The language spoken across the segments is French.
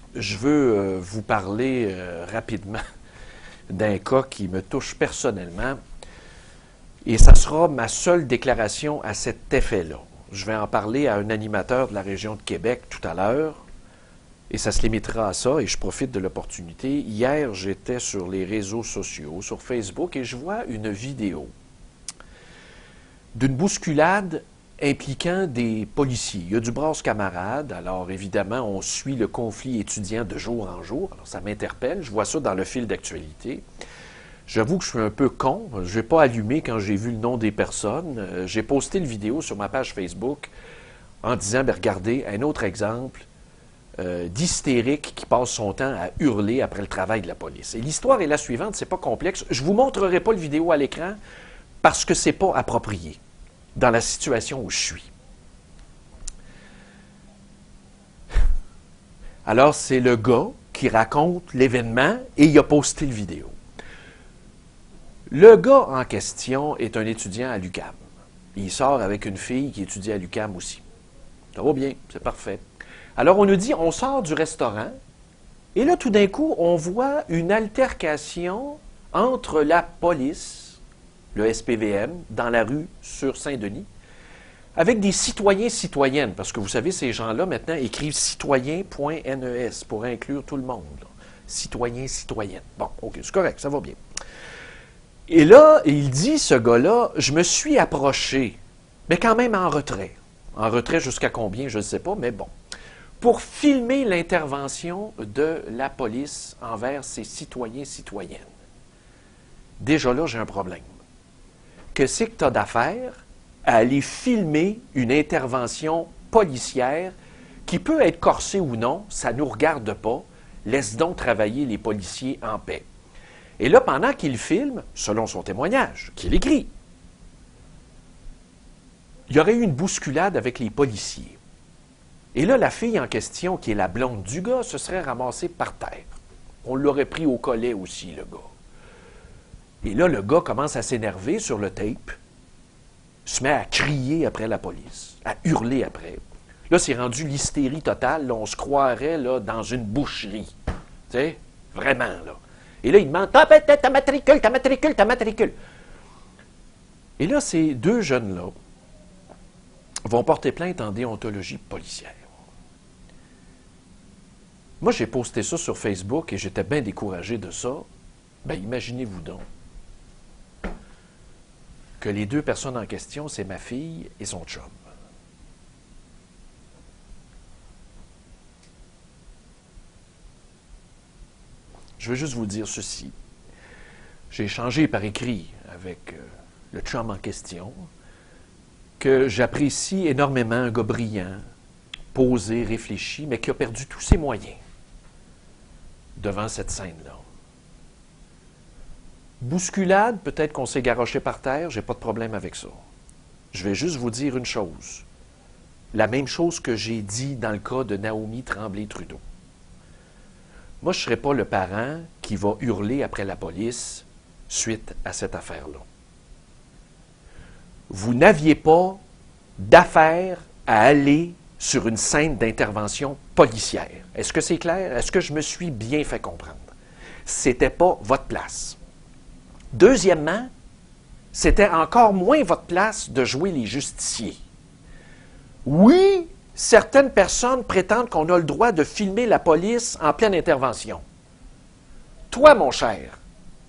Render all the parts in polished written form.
Je veux vous parler rapidement d'un cas qui me touche personnellement et ça sera ma seule déclaration à cet effet-là. Je vais en parler à un animateur de la région de Québec tout à l'heure et ça se limitera à ça et je profite de l'opportunité. Hier, j'étais sur les réseaux sociaux, sur Facebook, et je vois une vidéo d'une bousculade impliquant des policiers. Il y a du brasse-camarade, alors évidemment, on suit le conflit étudiant de jour en jour. Alors ça m'interpelle, je vois ça dans le fil d'actualité. J'avoue que je suis un peu con, je n'ai pas allumé quand j'ai vu le nom des personnes. J'ai posté le vidéo sur ma page Facebook en disant, bien, regardez, un autre exemple d'hystérique qui passe son temps à hurler après le travail de la police. Et l'histoire est la suivante, c'est pas complexe. Je ne vous montrerai pas le vidéo à l'écran parce que c'est pas approprié dans la situation où je suis. Alors, c'est le gars qui raconte l'événement et il a posté le vidéo. Le gars en question est un étudiant à l'UQAM. Il sort avec une fille qui étudie à l'UQAM aussi. Ça va bien, c'est parfait. Alors, on nous dit, on sort du restaurant et là, tout d'un coup, on voit une altercation entre la police, le SPVM, dans la rue sur Saint-Denis, avec des citoyens-citoyennes, parce que vous savez, ces gens-là, maintenant, écrivent citoyen.nes pour inclure tout le monde. Citoyens-citoyennes. Bon, OK, c'est correct, ça va bien. Et là, il dit, ce gars-là, je me suis approché, mais quand même en retrait. En retrait jusqu'à combien, je ne sais pas, mais bon. Pour filmer l'intervention de la police envers ces citoyens-citoyennes. Déjà là, j'ai un problème. Que c'est que tu as d'affaires à aller filmer une intervention policière qui peut être corsée ou non, ça ne nous regarde pas. Laisse donc travailler les policiers en paix. Et là, pendant qu'il filme, selon son témoignage, qu'il écrit, il y aurait eu une bousculade avec les policiers. Et là, la fille en question, qui est la blonde du gars, se serait ramassée par terre. On l'aurait pris au collet aussi, le gars. Et là, le gars commence à s'énerver sur le tape, se met à crier après la police, à hurler après. Là, c'est rendu l'hystérie totale. Là, on se croirait là, dans une boucherie. Tu sais, vraiment, là. Et là, il demande, ta matricule, ta matricule, ta matricule. Et là, ces deux jeunes-là vont porter plainte en déontologie policière. Moi, j'ai posté ça sur Facebook et j'étais bien découragé de ça. Bien, imaginez-vous donc que les deux personnes en question, c'est ma fille et son chum. Je veux juste vous dire ceci. J'ai échangé par écrit avec le chum en question, que j'apprécie énormément, un gars brillant, posé, réfléchi, mais qui a perdu tous ses moyens devant cette scène-là. Bousculade, peut-être qu'on s'est garoché par terre, j'ai pas de problème avec ça. Je vais juste vous dire une chose. La même chose que j'ai dit dans le cas de Naomi Tremblay-Trudeau. Moi, je ne serai pas le parent qui va hurler après la police suite à cette affaire-là. Vous n'aviez pas d'affaire à aller sur une scène d'intervention policière. Est-ce que c'est clair? Est-ce que je me suis bien fait comprendre? C'était pas votre place. Deuxièmement, c'était encore moins votre place de jouer les justiciers. Oui, certaines personnes prétendent qu'on a le droit de filmer la police en pleine intervention. Toi, mon cher,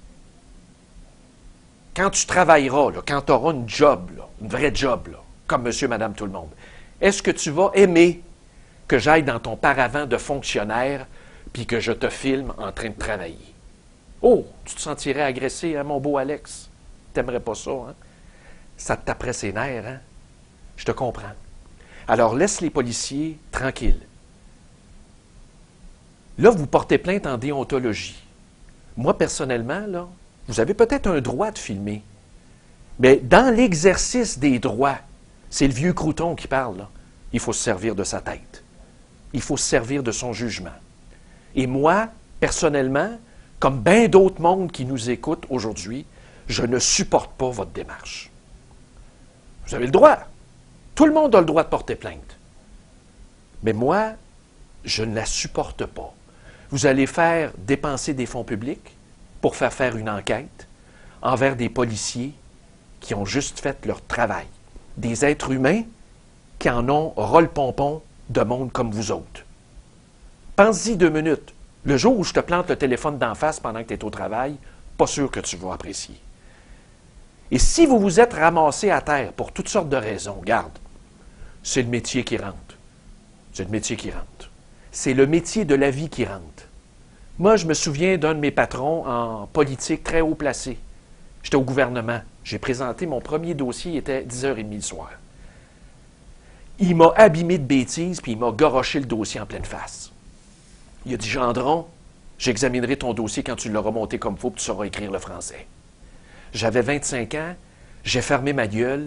quand tu travailleras, là, quand tu auras une job, là, une vraie job, là, comme monsieur, madame, tout le monde, est-ce que tu vas aimer que j'aille dans ton paravent de fonctionnaire puis que je te filme en train de travailler? Oh, tu te sentirais agressé, hein, mon beau Alex? T'aimerais pas ça, hein? Ça te taperait ses nerfs, hein? Je te comprends. Alors, laisse les policiers tranquilles. Là, vous portez plainte en déontologie. Moi, personnellement, là, vous avez peut-être un droit de filmer. Mais dans l'exercice des droits, c'est le vieux crouton qui parle, là. Il faut se servir de sa tête. Il faut se servir de son jugement. Et moi, personnellement, comme bien d'autres mondes qui nous écoutent aujourd'hui, je ne supporte pas votre démarche. Vous avez le droit. Tout le monde a le droit de porter plainte. Mais moi, je ne la supporte pas. Vous allez faire dépenser des fonds publics pour faire une enquête envers des policiers qui ont juste fait leur travail. Des êtres humains qui en ont ras-le-pompon de monde comme vous autres. Pense-y 2 minutes. Le jour où je te plante le téléphone d'en face pendant que tu es au travail, pas sûr que tu vas apprécier. Et si vous vous êtes ramassé à terre pour toutes sortes de raisons, garde, c'est le métier qui rentre. C'est le métier qui rentre. C'est le métier de la vie qui rentre. Moi, je me souviens d'un de mes patrons en politique très haut placé. J'étais au gouvernement. J'ai présenté mon premier dossier, il était 10h30 le soir. Il m'a abîmé de bêtises, puis il m'a goroché le dossier en pleine face. Il a dit, Gendron, j'examinerai ton dossier quand tu l'auras monté comme il faut, puis tu sauras écrire le français. J'avais 25 ans, j'ai fermé ma gueule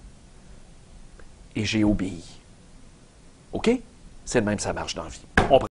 et j'ai obéi. OK? C'est le même, ça marche dans la vie.